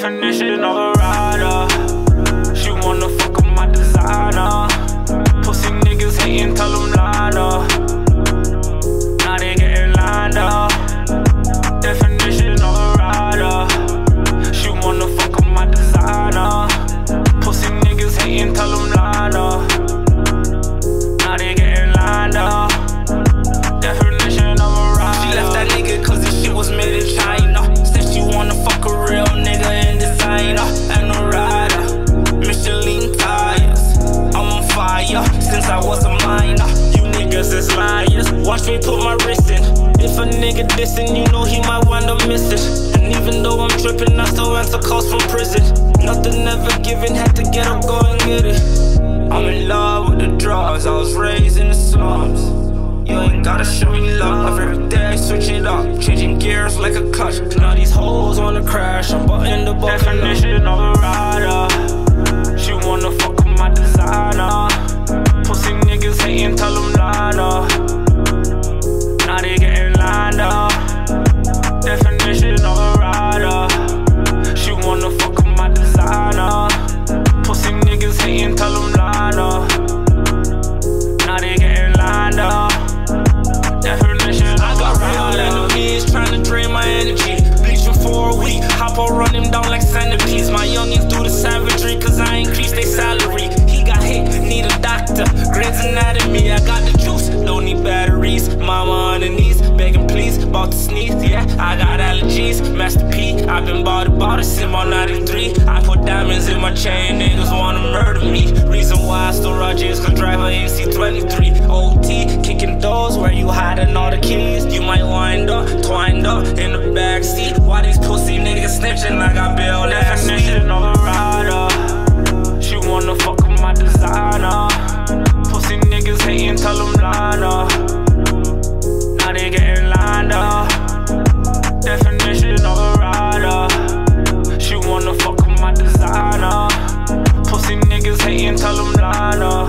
Definition of a rider. She wanna fuck with my designer. Pussy niggas hatin', tell them line up. Now they getting lined up. Definition of a rider. She wanna fuck with my designer. Pussy niggas hatin', tell them line up. Now they getting lined up. Definition of a rider. She left that nigga cause this shit was made in China. Said she wanna fuck a real nigga and designer. And a rider, Michelin tires. I'm on fire since I was a minor. You niggas is liars. Watch me put my wrist in. If a nigga dissing, you know he might wind up missing. And even though I'm tripping, I still answer calls from prison. Nothing ever given, had to get up, go and get it. I'm in love with the drugs, I was raised in the slums. You ain't gotta show me love, every day I switch it up. Changing gears like a clutch. Now these hoes wanna crash, I'm butting the button. Definition of a rider. She wanna fuck with my designer. Pussy niggas hatin', tell them line up. Now they getting lined up. Definition of a rider. She wanna fuck with my designer. Pussy niggas hatin', tell them line up. Now they getting lined up. Definition of I got real enemies trying to drain my energy. Bleaching for a week, hop on, run them down like centipedes. My youngins do the savagery cause I increased their salary. He got hit, need a doctor, Grey's Anatomy. I got the juice, don't need batteries. Mama on her knees, begging please, about to sneeze. Yeah, I got allergies, Master P. I've been bought it since my 93. I put diamonds in my chain, niggas wanna murder me. Reason why I still Rogers, cause drive a MC23. OT, kicking doors where you hiding all the keys. You might wind up, twined up in the backseat. Why these pussy niggas snitching like I bail that definition of a rider. She wanna fuck with my designer. Pussy niggas hatin', tell them line up. Now they getting lined up. Definition of a rider. She wanna fuck with my designer. Pussy niggas hatin', tell them line up.